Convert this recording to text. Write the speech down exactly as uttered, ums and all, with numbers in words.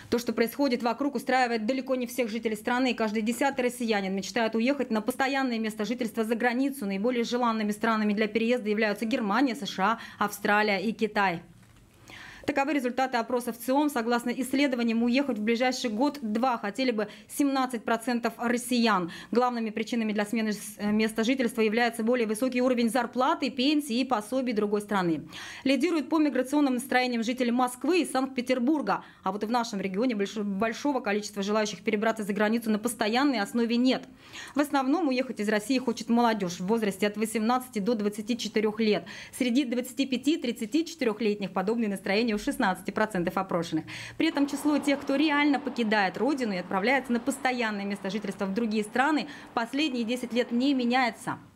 То, что происходит вокруг, устраивает далеко не всех жителей страны. Каждый десятый россиянин мечтает уехать на постоянное место жительства за границу. Наиболее желанными странами для переезда являются Германия, США, Австралия и Китай. Таковы результаты опросов ЦИОМ. Согласно исследованиям, уехать в ближайший год-два хотели бы семнадцать процентов россиян. Главными причинами для смены места жительства является более высокий уровень зарплаты, пенсии и пособий другой страны. Лидируют по миграционным настроениям жители Москвы и Санкт-Петербурга. А вот и в нашем регионе большого количества желающих перебраться за границу на постоянной основе нет. В основном уехать из России хочет молодежь в возрасте от восемнадцати до двадцати четырёх лет. Среди двадцати пяти — тридцати четырёхлетних подобные настроения у шестнадцати процентов опрошенных. При этом число тех, кто реально покидает родину и отправляется на постоянное место жительства в другие страны, последние десять лет не меняется.